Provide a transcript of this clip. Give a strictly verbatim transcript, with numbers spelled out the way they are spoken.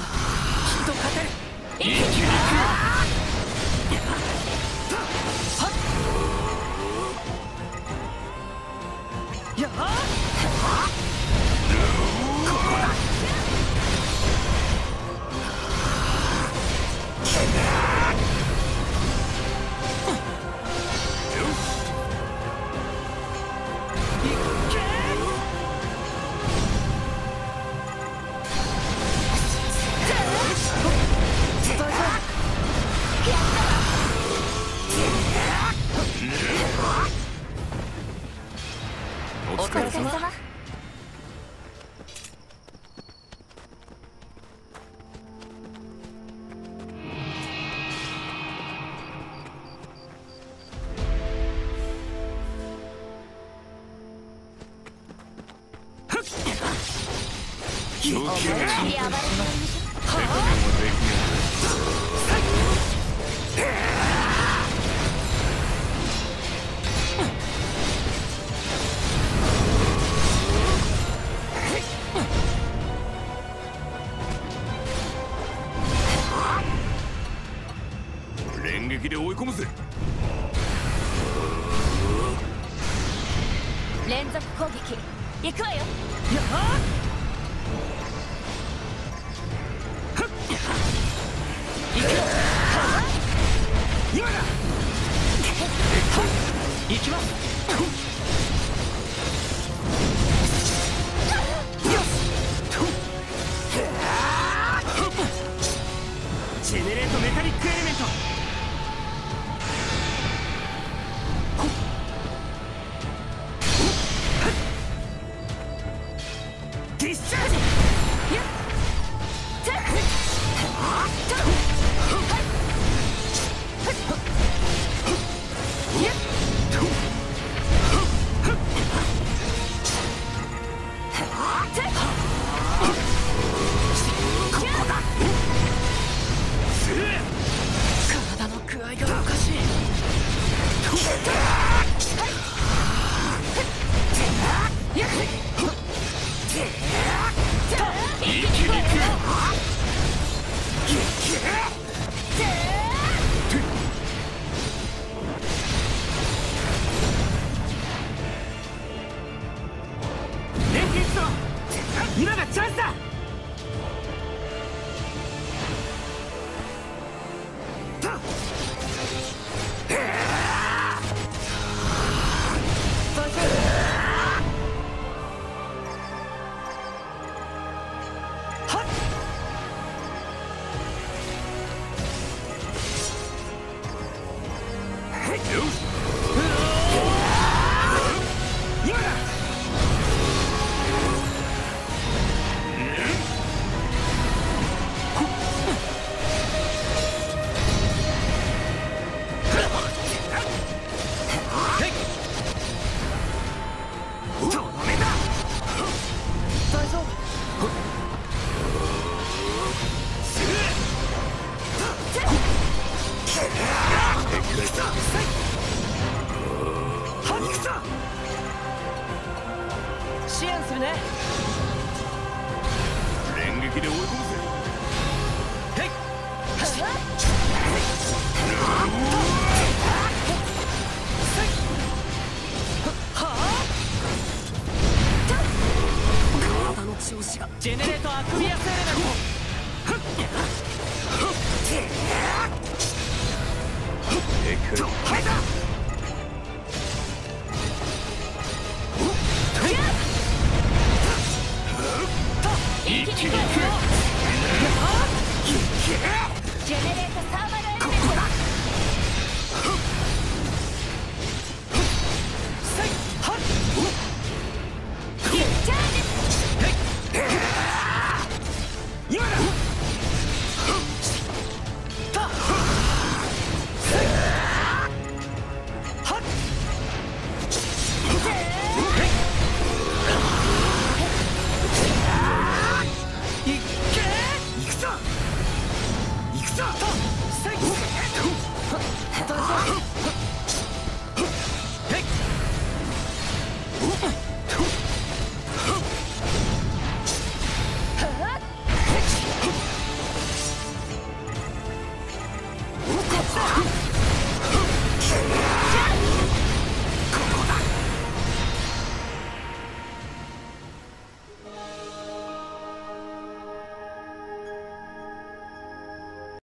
っと勝てる。 一気に行く。 やあ、ここだ。 お疲れ様。 上級手加減はできない。連撃で追い込むぜ。 連続攻撃行くわよ。やあ、今だ。行きます。ジェネレートメタリックエレメント。ディスチャージ。体の具合がおかしい。 一気に行く。 連携しろ。今がチャンスだ。支援するね。 連撃で追い込むぜ。 へい。体の調子が。ジェネレートアクリアスエレメント。 一気に行く。